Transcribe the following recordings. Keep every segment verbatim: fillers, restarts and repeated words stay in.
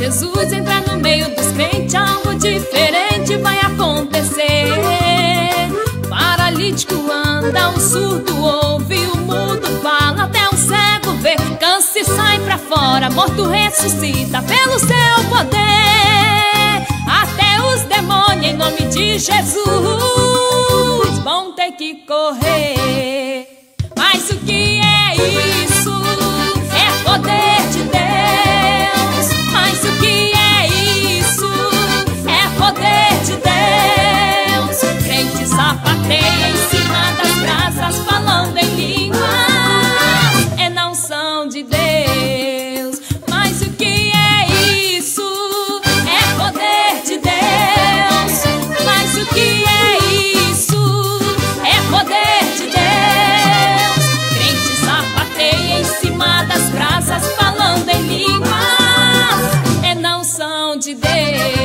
Jesus entrar no meio dos crentes, algo diferente vai acontecer. Paralítico anda, o surdo ouve, o mudo fala, até o cego vê. Câncer sai pra fora, morto ressuscita pelo seu poder. Até os demônios, em nome de Jesus, vão ter que correr. Mas o que é isso? É poder de Deus. Mas o que é isso? É poder de Deus. Crente sapateia em cima das brasas, falando em línguas, é não são de Deus. Mas o que é isso? É poder de Deus. Mas o que é isso? É poder de Deus. Crente sapateia em cima das brasas, falando em línguas, é não são de Deus.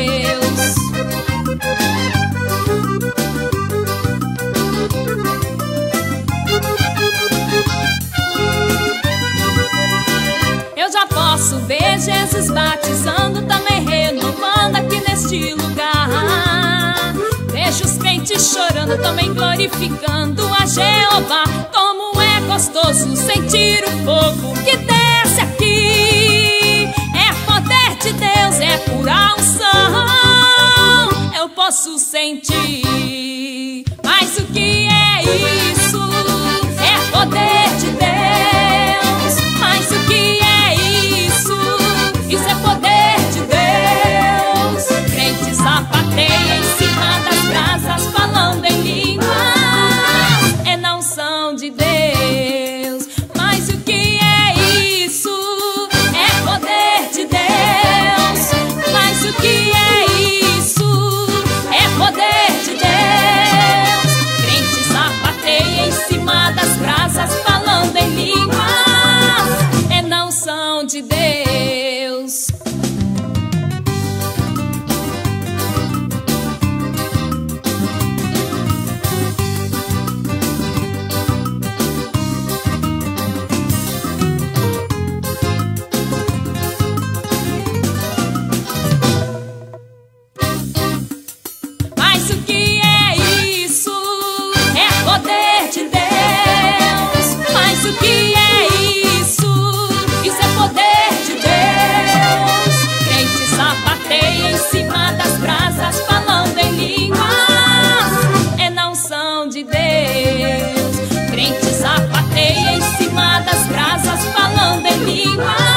Eu já posso ver Jesus batizando, também renovando aqui neste lugar. Vejo os crentes chorando, também glorificando a Jeová. Como é gostoso sentir o fogo que desce aqui. É poder de Deus, é pura unção, eu posso sentir. Mas o que é isso? É poder de Deus. Mas o que é isso? Isso é poder de Deus. Crente sapateia em cima das brasas, falando em línguas, é não são de Deus. Mas o que é isso? É poder de Deus. Mas o que é isso? É poder de Deus. Crente sapateia em cima das brasas, falando em línguas, é não são de Deus. Mas o que é isso? É poder de Deus. Mas o que é isso? Isso é poder de Deus. Crente sapateia em cima das brasas, falando em línguas, é não são de Deus. Crente sapateia em cima das brasas, falando em línguas,